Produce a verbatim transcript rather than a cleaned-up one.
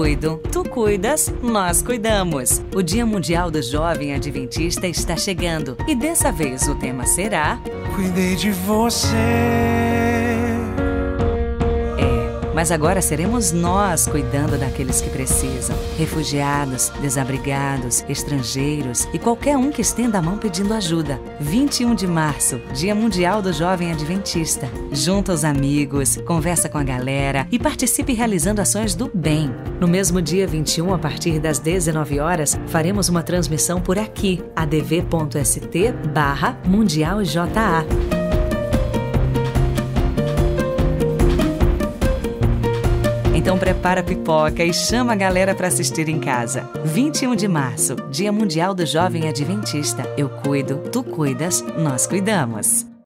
cuido, tu cuidas, nós cuidamos. O Dia Mundial do Jovem Adventista está chegando e dessa vez o tema será... Cuidei de você. Mas agora seremos nós cuidando daqueles que precisam. Refugiados, desabrigados, estrangeiros e qualquer um que estenda a mão pedindo ajuda. vinte e um de março, Dia Mundial do Jovem Adventista. Junta os amigos, conversa com a galera e participe realizando ações do bem. No mesmo dia vinte e um, a partir das dezenove horas, faremos uma transmissão por aqui, adv.st barra Mundial J A. Então prepara a pipoca e chama a galera para assistir em casa. vinte e um de março, Dia Mundial do Jovem Adventista. Eu cuido, tu cuidas, nós cuidamos.